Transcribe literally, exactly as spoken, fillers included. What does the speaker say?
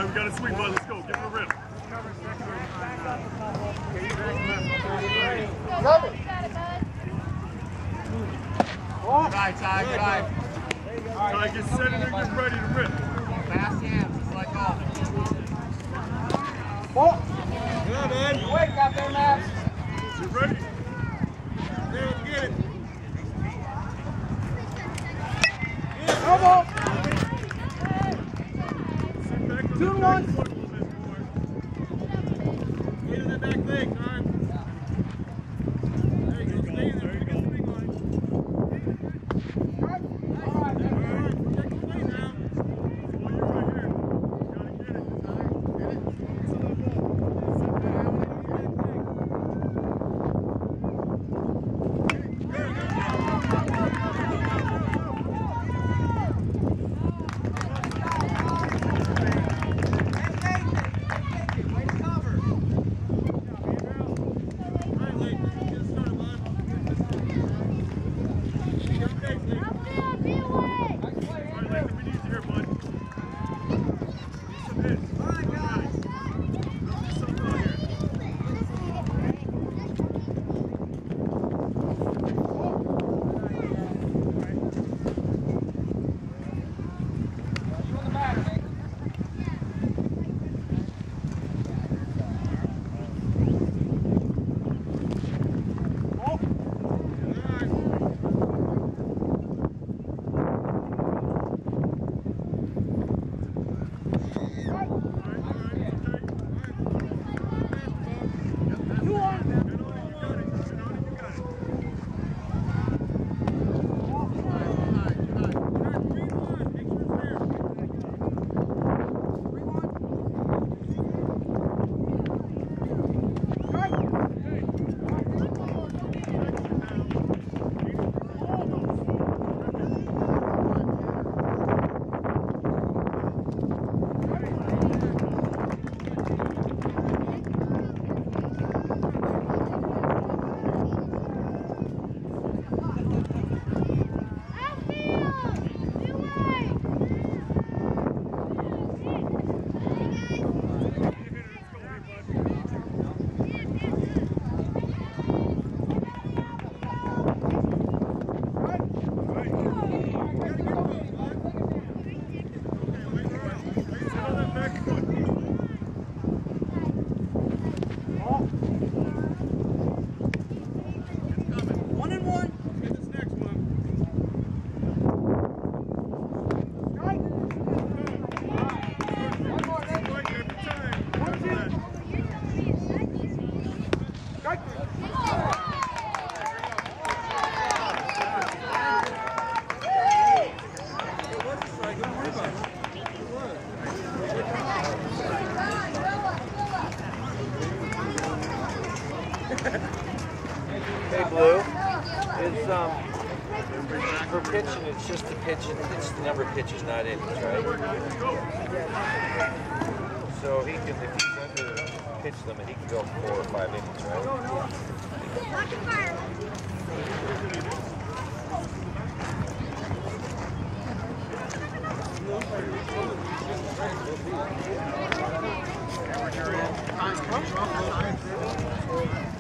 right, we got a sweep, bud. Let's go. Give him a rip. Try, Ty, try. Ty, get set and get ready to rip. Fast hands, just let go. Oh. Good, man. Wake up there, Max. You ready? There, get it. Come on. Two and one. Get in the back leg, Con. There you go. Stay in there. Pick up the big line. All right. All right. Take the play now. Well, you're right here. You gotta get it. Get it. Hey, Blue, is um for pitching, it's just the pitch, it's the number of pitches, not innings, right? So he can, if he's under pitch limit, he can go four or five innings, right? Huh?